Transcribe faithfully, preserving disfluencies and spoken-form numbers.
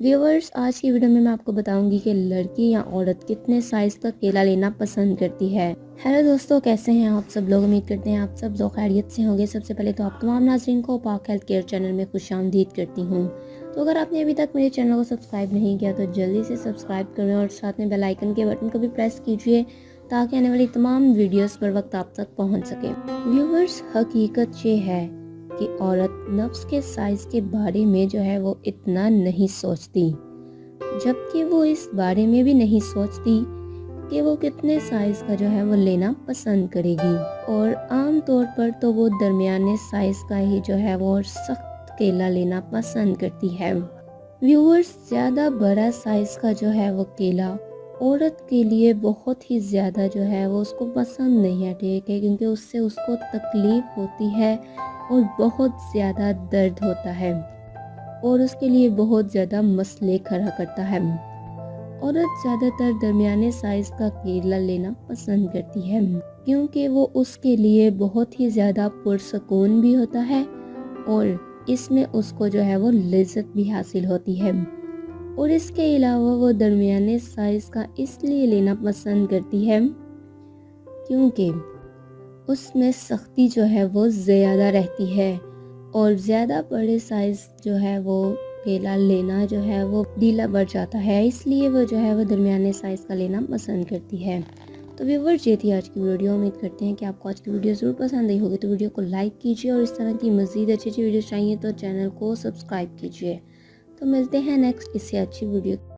Viewers, आज की video में मैं आपको बताऊंगी कि लड़की या औरत कितने साइज़ का केला लेना पसंद करती है। हेलो दोस्तों, कैसे हैं आप सब लोग। उम्मीद करते हैं आप सब लोग खैरियत से होंगे। सबसे पहले तो आप तमाम नाज़रीन को पाक हेल्थ केयर चैनल में खुशामदीद करती हूँ। तो अगर आपने अभी तक मेरे चैनल को सब्सक्राइब नहीं किया तो जल्दी से सब्सक्राइब करें और साथ में बेल आइकन के बटन को भी प्रेस कीजिए ताकि आने वाली तमाम वीडियोस पर वक्त आप तक पहुंच सके। व्यूअर्स, हकीकत ये है कि औरत नफ्स के साइज के बारे में जो है वो इतना नहीं सोचती, जबकि वो इस बारे में भी नहीं सोचती कि वो कितने साइज का जो है वो लेना पसंद करेगी। और आम तौर पर तो वो दरमियाने साइज का ही जो है वो सख्त केला लेना पसंद करती है। व्यूअर्स, ज़्यादा बड़ा साइज का जो है वो केला औरत के लिए बहुत ही ज़्यादा जो है वो उसको पसंद नहीं है, ठीक है, क्योंकि उससे उसको तकलीफ़ होती है और बहुत ज़्यादा दर्द होता है और उसके लिए बहुत ज़्यादा मसले खड़ा करता है। औरत ज़्यादातर दरमियाने साइज़ का केला लेना पसंद करती है क्योंकि वो उसके लिए बहुत ही ज़्यादा पुरसकून भी होता है और इसमें उसको जो है वो लज्जत भी हासिल होती है। और इसके अलावा वो दरमियाने साइज़ का इसलिए लेना पसंद करती है क्योंकि उसमें सख्ती जो है वो ज़्यादा रहती है और ज़्यादा बड़े साइज़ जो है वो केला लेना जो है वो ढीला बढ़ जाता है, इसलिए वो जो है वो दरमियाने साइज़ का लेना पसंद करती है। तो व्यूअर्स, ये थी आज की वीडियो। उम्मीद करते हैं कि आपको आज की वीडियो ज़रूर पसंद आई होगी। तो वीडियो को लाइक कीजिए और इस तरह की मज़ीद अच्छी अच्छी वीडियो चाहिए तो चैनल को सब्सक्राइब कीजिए। तो मिलते हैं नेक्स्ट इससे अच्छी वीडियो।